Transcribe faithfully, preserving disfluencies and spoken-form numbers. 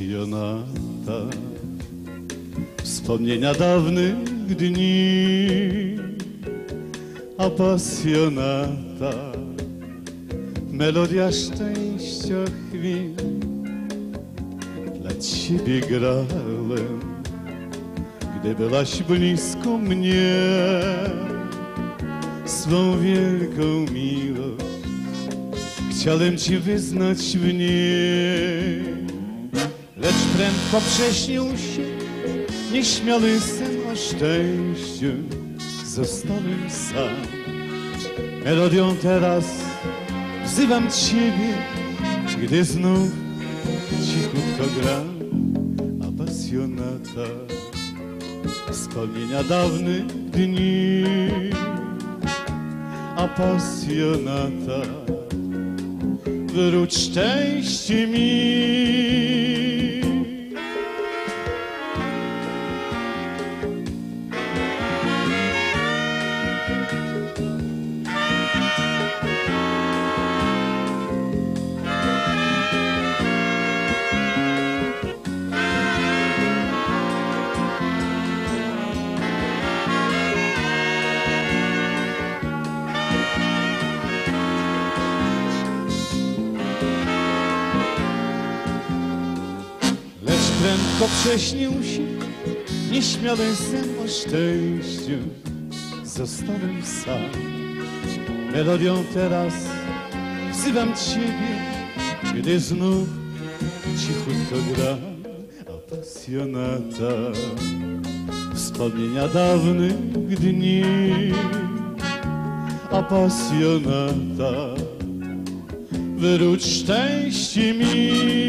pasjonata, wspomnienia dawnych dni, a pasjonata, melodia szczęścia chwil. Dla ciebie grałem, gdy byłaś blisko mnie, swą wielką miłość chciałem ci wyznać w niej. Lecz prędko prześnił się nieśmiały sen o szczęściu, zostałem sam. Melodią teraz wzywam ciebie, gdy znów cichutko gram, a pasjonata, wspomnienia dawnych dni, a pasjonata, wróć szczęście mi. Prędko prześnił się nieśmiały sen o szczęściu, zostałem sam. Melodią teraz wzywam ciebie, gdy znów cichutko gram, a pasjonata, wspomnienia dawnych dni, a pasjonata, wróć szczęście mi.